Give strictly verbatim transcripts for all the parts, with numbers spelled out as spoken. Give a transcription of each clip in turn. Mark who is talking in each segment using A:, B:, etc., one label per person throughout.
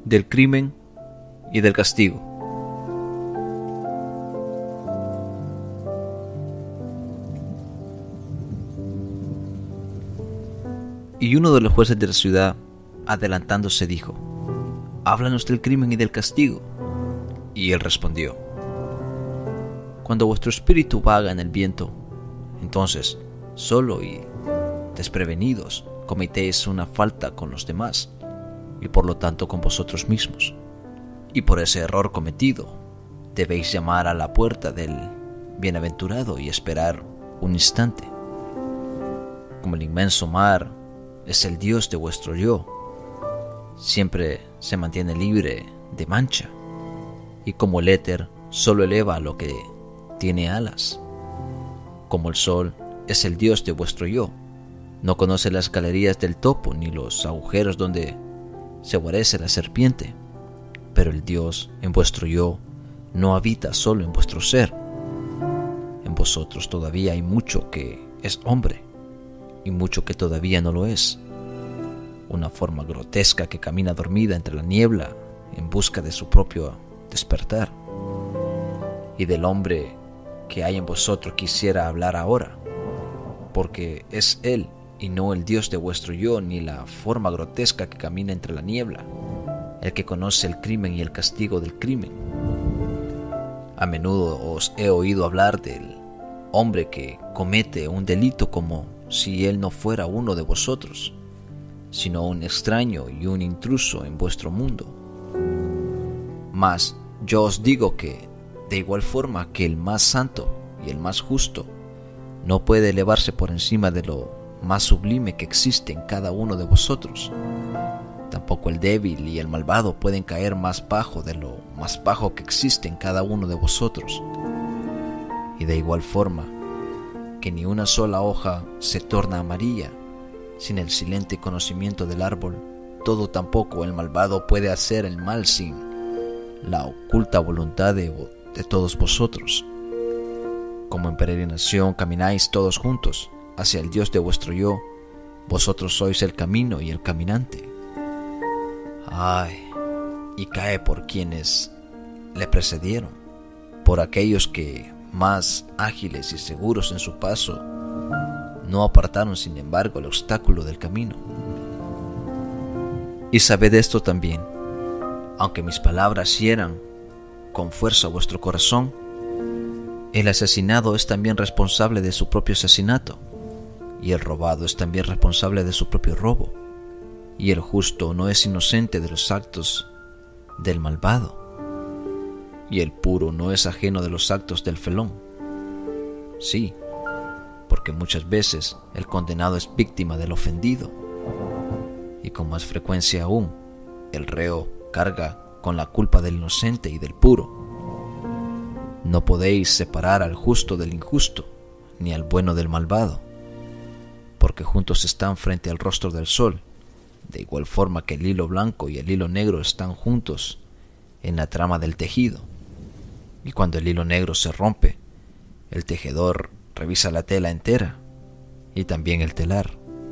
A: del crimen y del castigo. Y uno de los jueces de la ciudad, adelantándose, dijo: «Háblanos del crimen y del castigo». Y él respondió: «Cuando vuestro espíritu vaga en el viento, entonces, solo y desprevenidos, cometéis una falta con los demás, y por lo tanto con vosotros mismos. Y por ese error cometido, debéis llamar a la puerta del bienaventurado y esperar un instante. Como el inmenso mar es el Dios de vuestro yo, siempre se mantiene libre de mancha, y como el éter solo eleva lo que tiene alas. Como el sol es el Dios de vuestro yo, no conoce las galerías del topo ni los agujeros donde se guarece la serpiente, pero el Dios en vuestro yo no habita solo en vuestro ser. En vosotros todavía hay mucho que es hombre y mucho que todavía no lo es. Una forma grotesca que camina dormida entre la niebla en busca de su propio despertar. Y del hombre que hay en vosotros quisiera hablar ahora, porque es él y no el Dios de vuestro yo, ni la forma grotesca que camina entre la niebla, el que conoce el crimen y el castigo del crimen. A menudo os he oído hablar del hombre que comete un delito como si él no fuera uno de vosotros, sino un extraño y un intruso en vuestro mundo. Mas yo os digo que, de igual forma que el más santo y el más justo no puede elevarse por encima de lo más sublime que existe en cada uno de vosotros, tampoco el débil y el malvado pueden caer más bajo de lo más bajo que existe en cada uno de vosotros. Y de igual forma que ni una sola hoja se torna amarilla sin el silente conocimiento del árbol, todo tampoco el malvado puede hacer el mal sin la oculta voluntad de, de todos vosotros. Como en peregrinación camináis todos juntos hacia el Dios de vuestro yo, vosotros sois el camino y el caminante. Ay, y cae por quienes le precedieron, por aquellos que, más ágiles y seguros en su paso, no apartaron sin embargo el obstáculo del camino. Y sabed esto también: aunque mis palabras hieran con fuerza vuestro corazón, el asesinado es también responsable de su propio asesinato, y el robado es también responsable de su propio robo, y el justo no es inocente de los actos del malvado, y el puro no es ajeno de los actos del felón. Sí, porque muchas veces el condenado es víctima del ofendido, y con más frecuencia aún, el reo carga con la culpa del inocente y del puro. No podéis separar al justo del injusto, ni al bueno del malvado, porque juntos están frente al rostro del sol, de igual forma que el hilo blanco y el hilo negro están juntos en la trama del tejido. Y cuando el hilo negro se rompe, el tejedor revisa la tela entera y también el telar.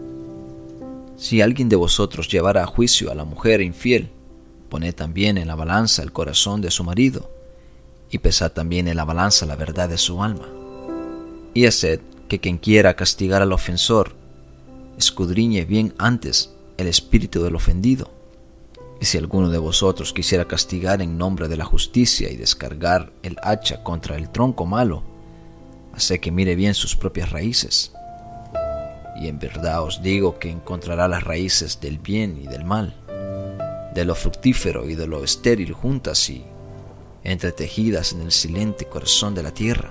A: Si alguien de vosotros llevara a juicio a la mujer infiel, poned también en la balanza el corazón de su marido, y pesad también en la balanza la verdad de su alma. Y haced que quien quiera castigar al ofensor escudriñe bien antes el espíritu del ofendido. Y si alguno de vosotros quisiera castigar en nombre de la justicia y descargar el hacha contra el tronco malo, haced que mire bien sus propias raíces. Y en verdad os digo que encontrará las raíces del bien y del mal, de lo fructífero y de lo estéril juntas y entretejidas en el silente corazón de la tierra.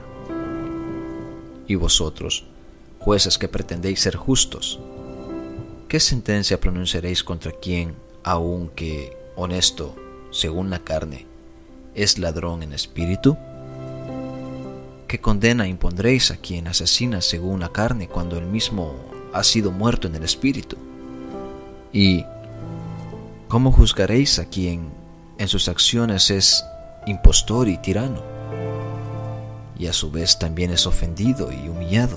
A: Y vosotros, jueces que pretendéis ser justos, ¿qué sentencia pronunciaréis contra quien, aunque honesto según la carne, es ladrón en espíritu? ¿Qué condena impondréis a quien asesina según la carne cuando él mismo ha sido muerto en el espíritu? ¿Y cómo juzgaréis a quien en sus acciones es impostor y tirano, y a su vez también es ofendido y humillado?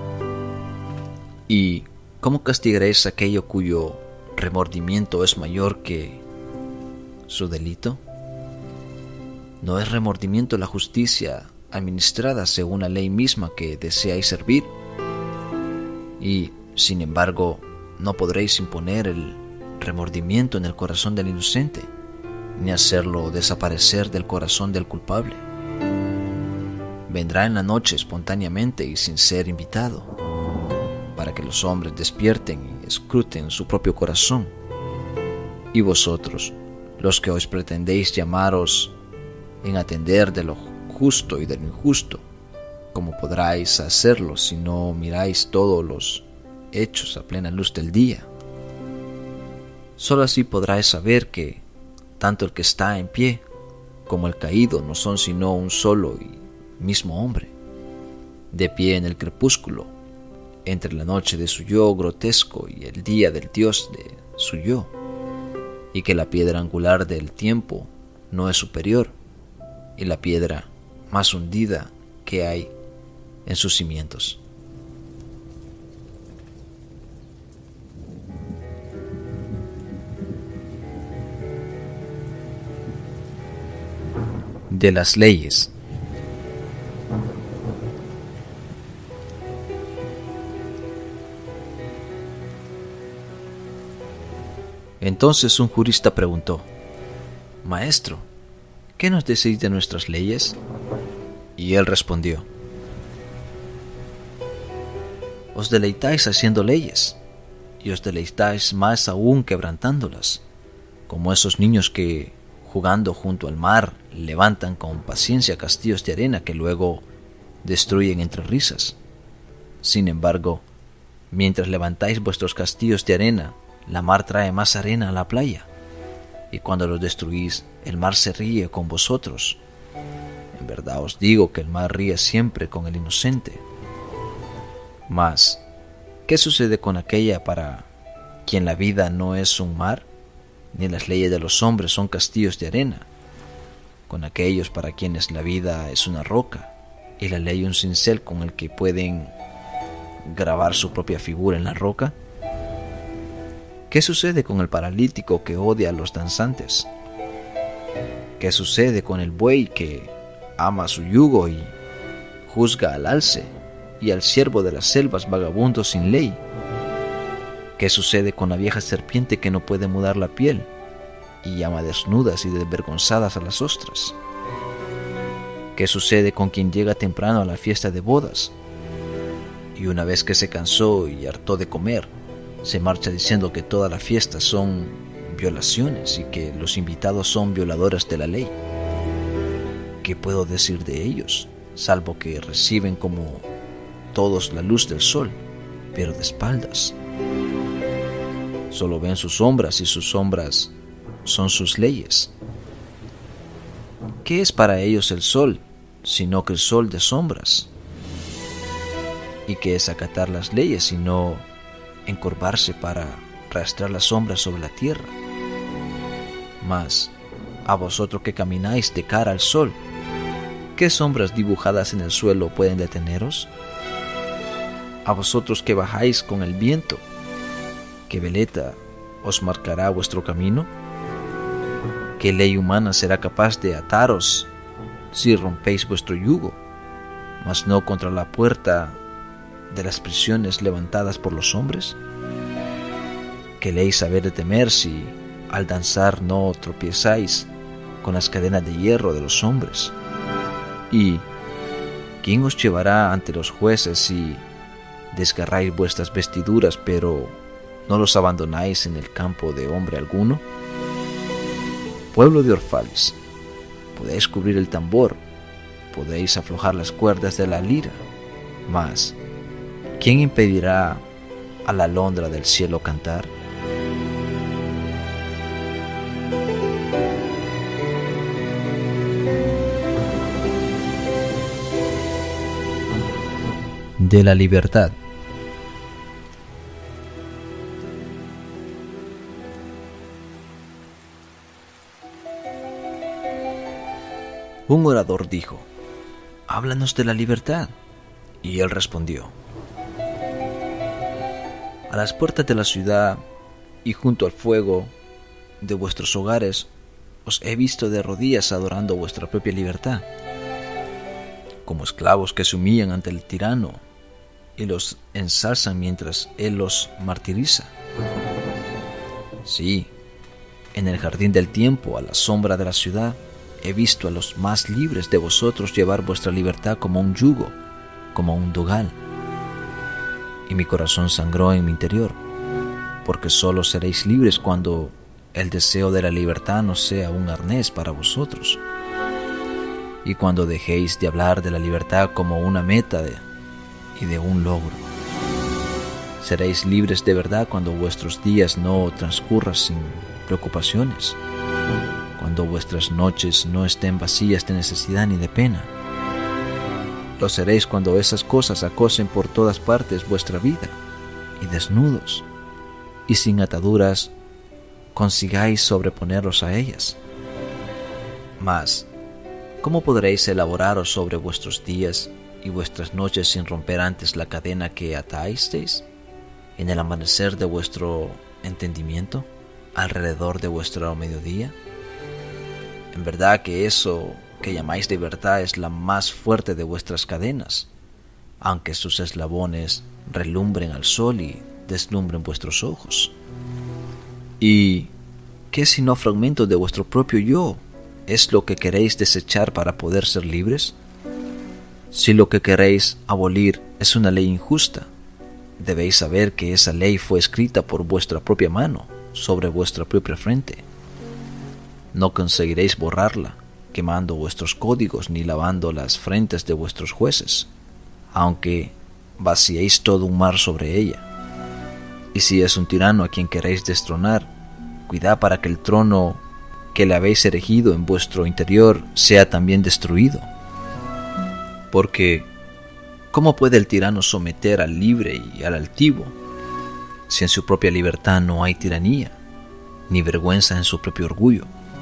A: ¿Y cómo castigaréis a aquello cuyo remordimiento es mayor que su delito? ¿No es remordimiento la justicia administrada según la ley misma que deseáis servir? Y, sin embargo, no podréis imponer el remordimiento en el corazón del inocente, ni hacerlo desaparecer del corazón del culpable. Vendrá en la noche espontáneamente y sin ser invitado, para que los hombres despierten y escruten su propio corazón. Y vosotros, los que os pretendéis llamaros en atender de lo justo y de lo injusto, ¿cómo podráis hacerlo si no miráis todos los hechos a plena luz del día? Solo así podráis saber que tanto el que está en pie como el caído no son sino un solo y mismo hombre, de pie en el crepúsculo, entre la noche de su yo grotesco y el día del Dios de su yo, y que la piedra angular del tiempo no es superior, y la piedra más hundida que hay en sus cimientos. De las leyes. Entonces un jurista preguntó: Maestro, ¿qué nos decís de nuestras leyes? Y él respondió: Os deleitáis haciendo leyes, y os deleitáis más aún quebrantándolas, como esos niños que, jugando junto al mar, levantan con paciencia castillos de arena que luego destruyen entre risas. Sin embargo, mientras levantáis vuestros castillos de arena, la mar trae más arena a la playa, y cuando los destruís, el mar se ríe con vosotros. En verdad os digo que el mar ríe siempre con el inocente. Mas, ¿qué sucede con aquella para quien la vida no es un mar, ni las leyes de los hombres son castillos de arena? Con aquellos para quienes la vida es una roca, y la ley un cincel con el que pueden grabar su propia figura en la roca. ¿Qué sucede con el paralítico que odia a los danzantes? ¿Qué sucede con el buey que ama su yugo y juzga al alce y al ciervo de las selvas vagabundo sin ley? ¿Qué sucede con la vieja serpiente que no puede mudar la piel y llama desnudas y desvergonzadas a las ostras? ¿Qué sucede con quien llega temprano a la fiesta de bodas y una vez que se cansó y hartó de comer, se marcha diciendo que toda la fiesta son violaciones y que los invitados son violadores de la ley? ¿Qué puedo decir de ellos, salvo que reciben como todos la luz del sol, pero de espaldas? Solo ven sus sombras y sus sombras son sus leyes. ¿Qué es para ellos el sol, sino que el sol de sombras? ¿Y qué es acatar las leyes, sino encorvarse para arrastrar las sombras sobre la tierra? Mas, a vosotros que camináis de cara al sol, ¿qué sombras dibujadas en el suelo pueden deteneros? A vosotros que bajáis con el viento, ¿qué veleta os marcará vuestro camino? ¿Qué ley humana será capaz de ataros si rompéis vuestro yugo, mas no contra la puerta de las prisiones levantadas por los hombres? ¿Qué ley saber de temer si al danzar no tropiezáis con las cadenas de hierro de los hombres? ¿Y quién os llevará ante los jueces si desgarráis vuestras vestiduras, pero no los abandonáis en el campo de hombre alguno? Pueblo de Orfales, podéis cubrir el tambor, podéis aflojar las cuerdas de la lira, mas ¿quién impedirá a la alondra del cielo cantar? De la libertad. Un orador dijo: «Háblanos de la libertad». Y él respondió: «A las puertas de la ciudad y junto al fuego de vuestros hogares os he visto de rodillas adorando vuestra propia libertad, como esclavos que se humillan ante el tirano y los ensalzan mientras él los martiriza. Sí, en el jardín del tiempo, a la sombra de la ciudad, he visto a los más libres de vosotros llevar vuestra libertad como un yugo, como un dogal. Y mi corazón sangró en mi interior, porque solo seréis libres cuando el deseo de la libertad no sea un arnés para vosotros, y cuando dejéis de hablar de la libertad como una meta de, y de un logro. Seréis libres de verdad cuando vuestros días no transcurran sin preocupaciones, cuando vuestras noches no estén vacías de necesidad ni de pena. Lo seréis cuando esas cosas acosen por todas partes vuestra vida, y desnudos y sin ataduras consigáis sobreponeros a ellas. Mas, ¿cómo podréis elaboraros sobre vuestros días y vuestras noches sin romper antes la cadena que atasteis en el amanecer de vuestro entendimiento, alrededor de vuestro mediodía? En verdad que eso que llamáis libertad es la más fuerte de vuestras cadenas, aunque sus eslabones relumbren al sol y deslumbren vuestros ojos. ¿Y qué sino fragmentos de vuestro propio yo es lo que queréis desechar para poder ser libres? Si lo que queréis abolir es una ley injusta, debéis saber que esa ley fue escrita por vuestra propia mano, sobre vuestra propia frente. No conseguiréis borrarla, quemando vuestros códigos ni lavando las frentes de vuestros jueces, aunque vaciéis todo un mar sobre ella. Y si es un tirano a quien queréis destronar, cuidad para que el trono que le habéis erigido en vuestro interior sea también destruido. Porque, ¿cómo puede el tirano someter al libre y al altivo, si en su propia libertad no hay tiranía, ni vergüenza en su propio orgullo?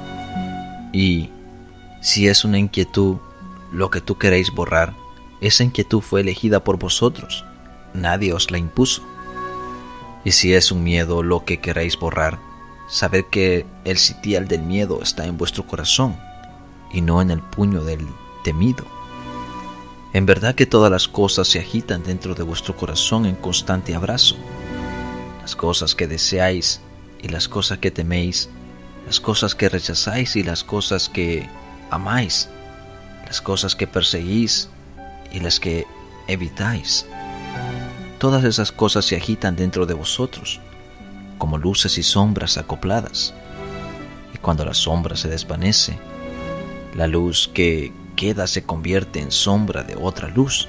A: Y si es una inquietud lo que tú queréis borrar, esa inquietud fue elegida por vosotros, nadie os la impuso. Y si es un miedo lo que queréis borrar, sabed que el sitial del miedo está en vuestro corazón, y no en el puño del temido. En verdad que todas las cosas se agitan dentro de vuestro corazón en constante abrazo. Las cosas que deseáis y las cosas que teméis, las cosas que rechazáis y las cosas que amáis, las cosas que perseguís y las que evitáis. Todas esas cosas se agitan dentro de vosotros, como luces y sombras acopladas. Y cuando la sombra se desvanece, la luz que queda se convierte en sombra de otra luz.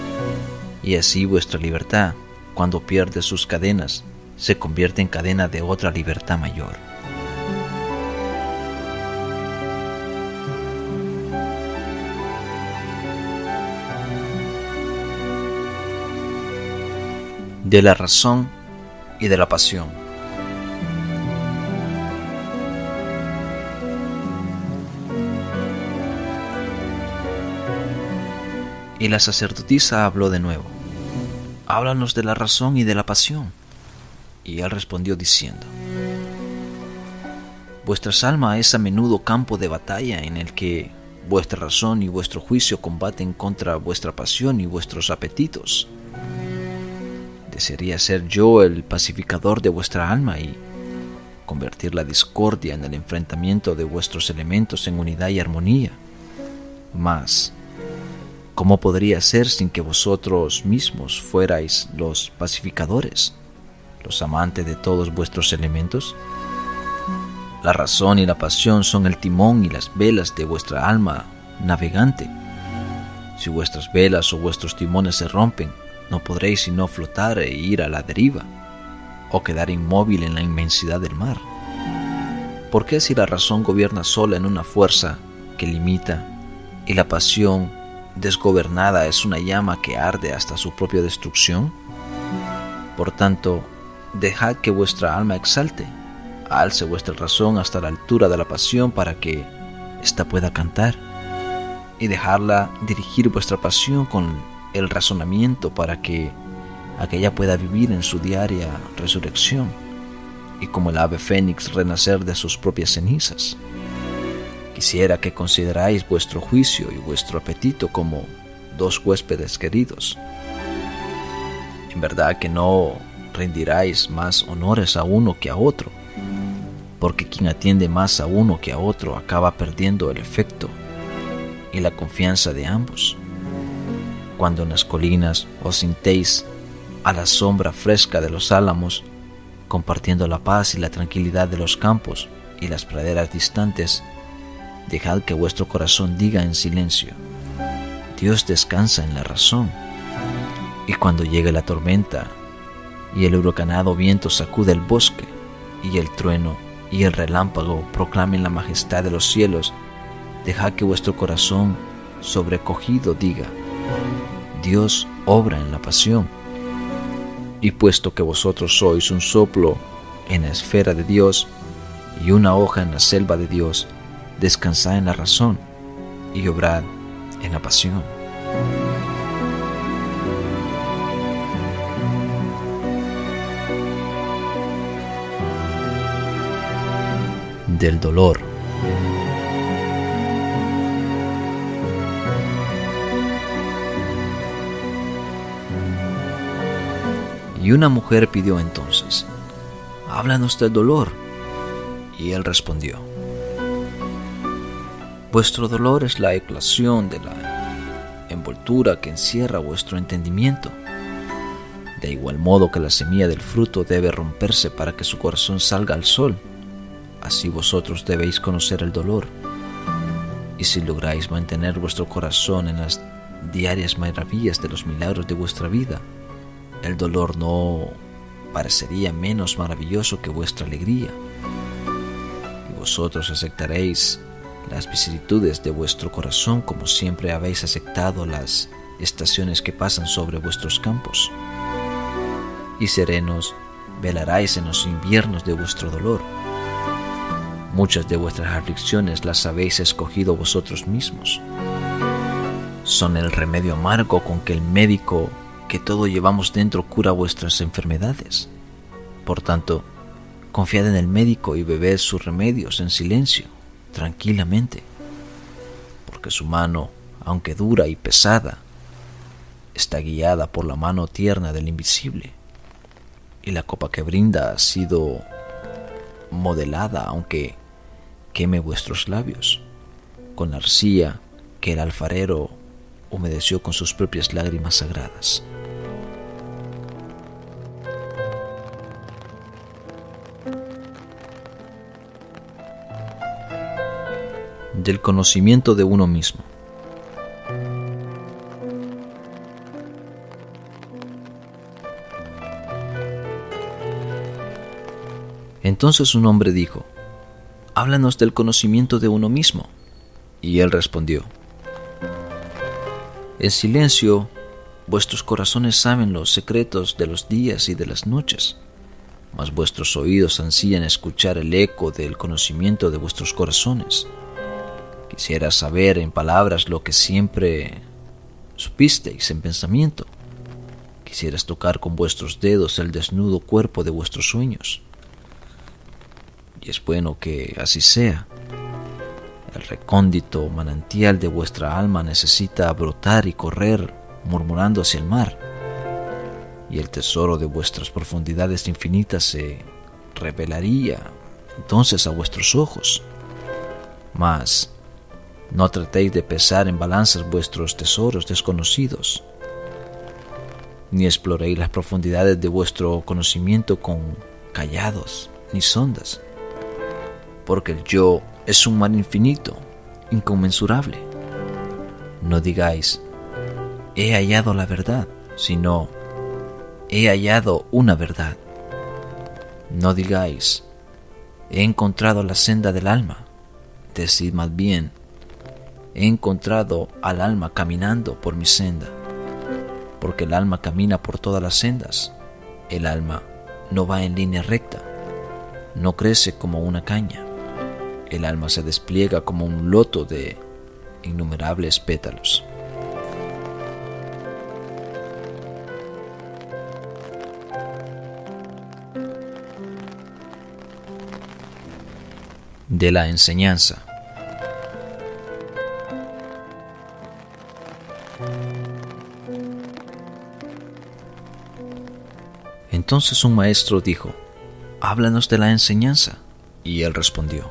A: Y así vuestra libertad, cuando pierde sus cadenas, se convierte en cadena de otra libertad mayor. De la razón y de la pasión. Y la sacerdotisa habló de nuevo: háblanos de la razón y de la pasión. Y él respondió diciendo: vuestras almas es a menudo campo de batalla en el que vuestra razón y vuestro juicio combaten contra vuestra pasión y vuestros apetitos. Desearía ser yo el pacificador de vuestra alma y convertir la discordia en el enfrentamiento de vuestros elementos en unidad y armonía. Mas, ¿cómo podría ser sin que vosotros mismos fuerais los pacificadores, los amantes de todos vuestros elementos? La razón y la pasión son el timón y las velas de vuestra alma navegante. Si vuestras velas o vuestros timones se rompen, no podréis sino flotar e ir a la deriva, o quedar inmóvil en la inmensidad del mar. ¿Por qué si la razón gobierna sola en una fuerza que limita, y la pasión desgobernada es una llama que arde hasta su propia destrucción? Por tanto, dejad que vuestra alma exalte, alce vuestra razón hasta la altura de la pasión para que ésta pueda cantar, y dejarla dirigir vuestra pasión con el razonamiento para que aquella pueda vivir en su diaria resurrección y como el ave fénix renacer de sus propias cenizas. Quisiera que consideráis vuestro juicio y vuestro apetito como dos huéspedes queridos. En verdad que no rendiráis más honores a uno que a otro, porque quien atiende más a uno que a otro acaba perdiendo el efecto y la confianza de ambos. Cuando en las colinas os sintéis a la sombra fresca de los álamos, compartiendo la paz y la tranquilidad de los campos y las praderas distantes, dejad que vuestro corazón diga en silencio: Dios descansa en la razón. Y cuando llegue la tormenta y el huracanado viento sacude el bosque y el trueno y el relámpago proclamen la majestad de los cielos, dejad que vuestro corazón sobrecogido diga: Dios obra en la pasión. Y puesto que vosotros sois un soplo en la esfera de Dios y una hoja en la selva de Dios, descansad en la razón y obrad en la pasión. Del dolor. Y una mujer pidió entonces: háblanos del dolor. Y él respondió: vuestro dolor es la eclosión de la envoltura que encierra vuestro entendimiento. De igual modo que la semilla del fruto debe romperse para que su corazón salga al sol, así vosotros debéis conocer el dolor. Y si lográis mantener vuestro corazón en las diarias maravillas de los milagros de vuestra vida, el dolor no parecería menos maravilloso que vuestra alegría. Y vosotros aceptaréis las vicisitudes de vuestro corazón como siempre habéis aceptado las estaciones que pasan sobre vuestros campos. Y serenos velaréis en los inviernos de vuestro dolor. Muchas de vuestras aflicciones las habéis escogido vosotros mismos. Son el remedio amargo con que el médico que todo llevamos dentro cura vuestras enfermedades. Por tanto, confiad en el médico y bebed sus remedios en silencio, tranquilamente, porque su mano, aunque dura y pesada, está guiada por la mano tierna del invisible, y la copa que brinda ha sido modelada, aunque queme vuestros labios, con la arcilla que el alfarero humedeció con sus propias lágrimas sagradas. Del conocimiento de uno mismo. Entonces un hombre dijo: háblanos del conocimiento de uno mismo. Y él respondió: en silencio vuestros corazones saben los secretos de los días y de las noches, mas vuestros oídos ansían escuchar el eco del conocimiento de vuestros corazones. Quisieras saber en palabras lo que siempre supisteis en pensamiento. Quisieras tocar con vuestros dedos el desnudo cuerpo de vuestros sueños. Y es bueno que así sea. El recóndito manantial de vuestra alma necesita brotar y correr murmurando hacia el mar, y el tesoro de vuestras profundidades infinitas se revelaría entonces a vuestros ojos. Mas no tratéis de pesar en balanzas vuestros tesoros desconocidos, ni exploréis las profundidades de vuestro conocimiento con callados ni sondas, porque el yo es un mar infinito, inconmensurable. No digáis: he hallado la verdad, sino: he hallado una verdad. No digáis: he encontrado la senda del alma. Decid más bien: he encontrado al alma caminando por mi senda, porque el alma camina por todas las sendas. El alma no va en línea recta, no crece como una caña. El alma se despliega como un loto de innumerables pétalos. De la enseñanza. Entonces un maestro dijo: háblanos de la enseñanza. Y él respondió: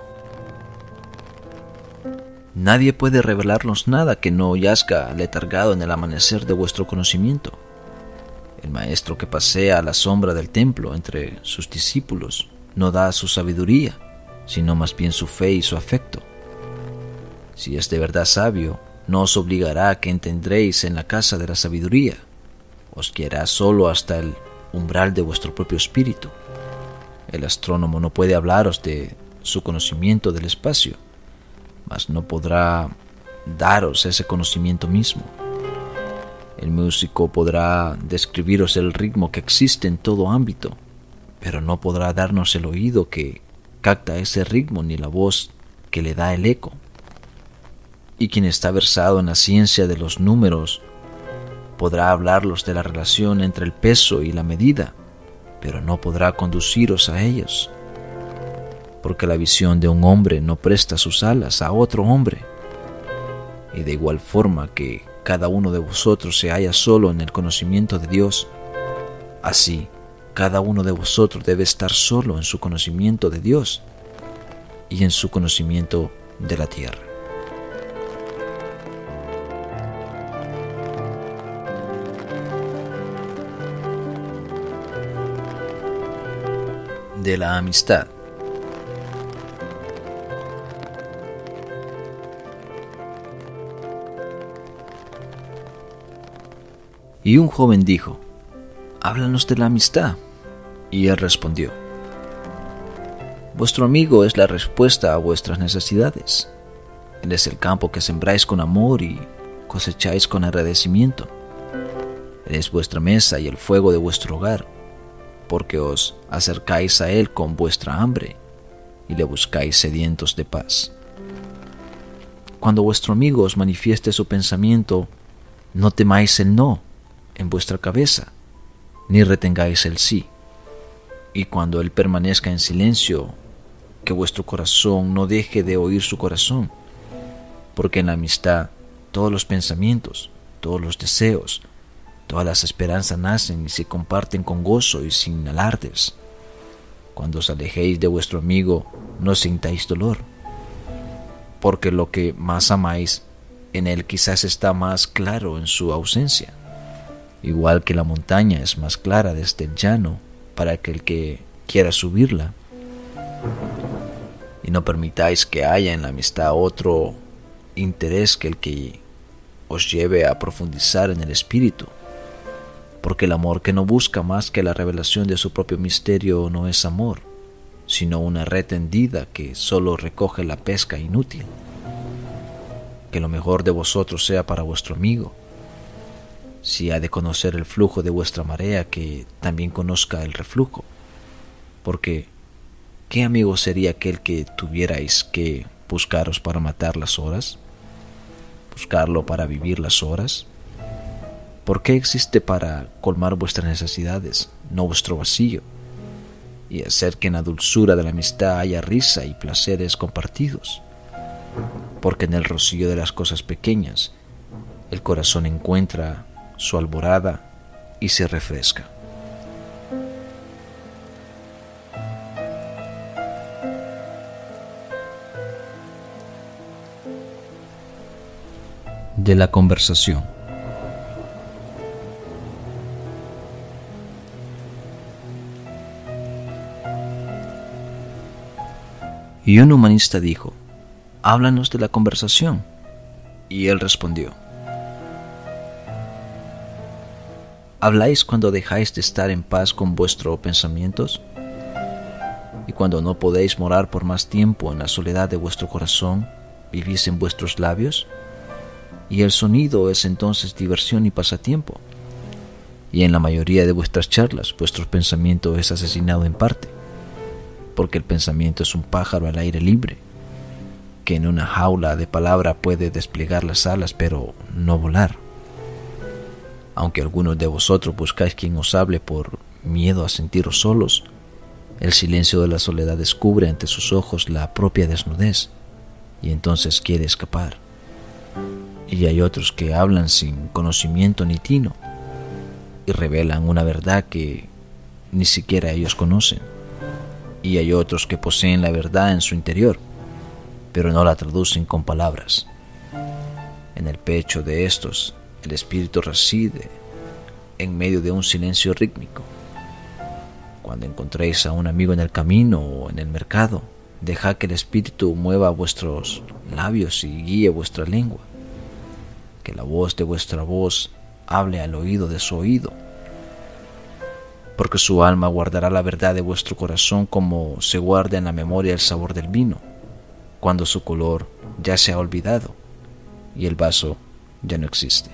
A: nadie puede revelarnos nada que no yazga letargado en el amanecer de vuestro conocimiento. El maestro que pasea a la sombra del templo entre sus discípulos no da su sabiduría, sino más bien su fe y su afecto. Si es de verdad sabio, no os obligará a que entendréis en la casa de la sabiduría, os guiará solo hasta el umbral de vuestro propio espíritu. El astrónomo no puede hablaros de su conocimiento del espacio, mas no podrá daros ese conocimiento mismo. El músico podrá describiros el ritmo que existe en todo ámbito, pero no podrá darnos el oído que capta ese ritmo ni la voz que le da el eco. Y quien está versado en la ciencia de los números podrá hablarlos de la relación entre el peso y la medida, pero no podrá conduciros a ellos, porque la visión de un hombre no presta sus alas a otro hombre. Y de igual forma que cada uno de vosotros se halla solo en el conocimiento de Dios, así cada uno de vosotros debe estar solo en su conocimiento de Dios y en su conocimiento de la tierra. De la amistad. Y un joven dijo: háblanos de la amistad. Y él respondió: vuestro amigo es la respuesta a vuestras necesidades. Él es el campo que sembráis con amor y cosecháis con agradecimiento. Él es vuestra mesa y el fuego de vuestro hogar, porque os acercáis a él con vuestra hambre y le buscáis sedientos de paz. Cuando vuestro amigo os manifieste su pensamiento, no temáis el no en vuestra cabeza, ni retengáis el sí. Y cuando él permanezca en silencio, que vuestro corazón no deje de oír su corazón, porque en la amistad todos los pensamientos, todos los deseos, todas las esperanzas nacen y se comparten con gozo y sin alardes. Cuando os alejéis de vuestro amigo, no sintáis dolor, porque lo que más amáis en él quizás está más claro en su ausencia. Igual que la montaña es más clara desde el llano para que el que quiera subirla. Y no permitáis que haya en la amistad otro interés que el que os lleve a profundizar en el espíritu, porque el amor que no busca más que la revelación de su propio misterio no es amor, sino una red tendida que solo recoge la pesca inútil. Que lo mejor de vosotros sea para vuestro amigo. Si ha de conocer el flujo de vuestra marea, que también conozca el reflujo, porque ¿qué amigo sería aquel que tuvierais que buscaros para matar las horas? ¿Buscarlo para vivir las horas? ¿Por qué existe para colmar vuestras necesidades, no vuestro vacío, y hacer que en la dulzura de la amistad haya risa y placeres compartidos? Porque en el rocío de las cosas pequeñas el corazón encuentra su alborada y se refresca. De la conversación. Y un humanista dijo: háblanos de la conversación. Y él respondió: ¿habláis cuando dejáis de estar en paz con vuestros pensamientos? Y cuando no podéis morar por más tiempo en la soledad de vuestro corazón, ¿vivís en vuestros labios? Y el sonido es entonces diversión y pasatiempo. Y en la mayoría de vuestras charlas, vuestro pensamiento es asesinado en parte, porque el pensamiento es un pájaro al aire libre, que en una jaula de palabra puede desplegar las alas, pero no volar. Aunque algunos de vosotros buscáis quien os hable por miedo a sentiros solos, el silencio de la soledad descubre ante sus ojos la propia desnudez, y entonces quiere escapar. Y hay otros que hablan sin conocimiento ni tino, y revelan una verdad que ni siquiera ellos conocen. Y hay otros que poseen la verdad en su interior, pero no la traducen con palabras. En el pecho de estos, el espíritu reside en medio de un silencio rítmico. Cuando encontréis a un amigo en el camino o en el mercado, dejad que el espíritu mueva vuestros labios y guíe vuestra lengua. Que la voz de vuestra voz hable al oído de su oído. Porque su alma guardará la verdad de vuestro corazón como se guarda en la memoria el sabor del vino, cuando su color ya se ha olvidado y el vaso ya no existe.